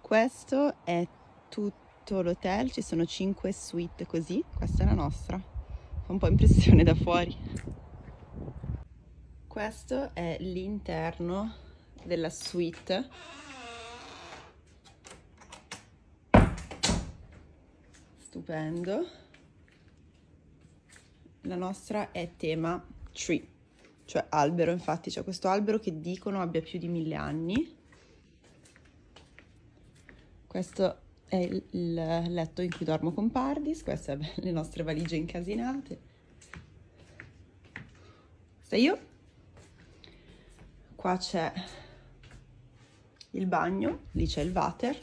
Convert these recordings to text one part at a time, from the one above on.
Questo è tutto l'hotel, ci sono 5 suite così, questa è la nostra, fa un po' impressione da fuori. Questo è l'interno della suite. Stupendo. La nostra è tema tree, cioè albero, infatti c'è questo albero che dicono abbia più di 1000 anni. Questo è il letto in cui dormo con Pardis, queste sono le nostre valigie incasinate. Questa io. Qua c'è il bagno, lì c'è il water,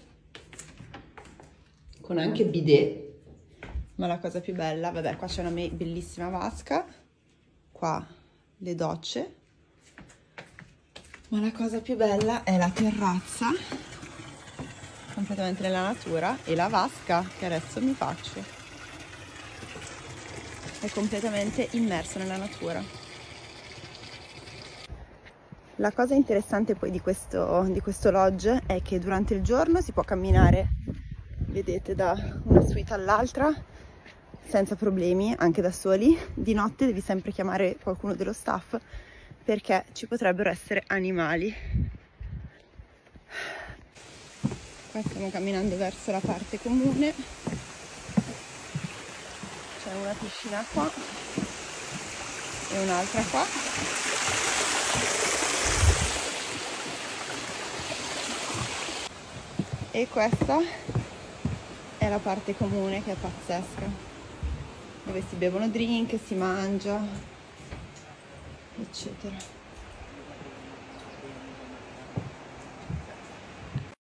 con anche bidet. Ma la cosa più bella, vabbè, qua c'è una bellissima vasca, qua le docce, ma la cosa più bella è la terrazza, completamente nella natura, e la vasca, che adesso mi faccio, è completamente immersa nella natura. La cosa interessante poi di questo lodge è che durante il giorno si può camminare, vedete, da una suite all'altra, senza problemi, anche da soli. Di notte devi sempre chiamare qualcuno dello staff perché ci potrebbero essere animali. Qua stiamo camminando verso la parte comune, c'è una piscina qua e un'altra qua. E questa è la parte comune, che è pazzesca, dove si bevono drink, si mangia, eccetera.